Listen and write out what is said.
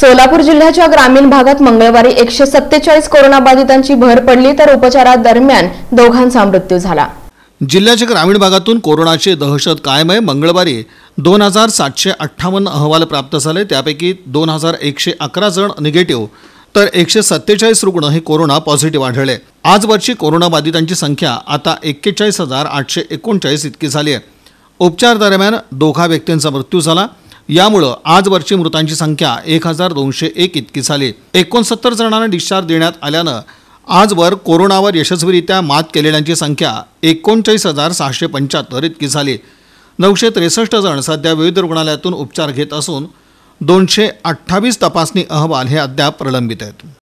सोलापूर जिल्ह्याच्या ग्रामीण भागात मंगळवारी 147 कोरोनाबाधितांची भर पडली तर उपचारादरम्यान दोघांचा मृत्यू झाला। जिल्ह्याच्या ग्रामीण भागातून कोरोनाची दहशत कायम आहे। मंगळवारी 2758 अहवाल प्राप्त झाले, त्यापैकी 2111 जण निगेटिव्ह तर 147 रुग्ण हे कोरोना पॉझिटिव्ह आढळले। आजवरची कोरोनाबाधितांची संख्या आता 41839 इतकी झाली आहे। उपचार दरम्यान दोघा व्यक्तींचा मृत्यू झाला। यामुळे आजवरची मृतांची संख्या 1201 इतकी झाली। 69 जणांना डिस्चार्ज देण्यात आल्यानं आजवर कोरोनावर यशस्वीरित्या मात केलेल्यांची संख्या 39675 इतकी झाली। 963 जण सध्या विविध रुग्णालयातून उपचार घेत असून 228 तपासणी अहवाल हे अद्याप प्रलंबित आहेत।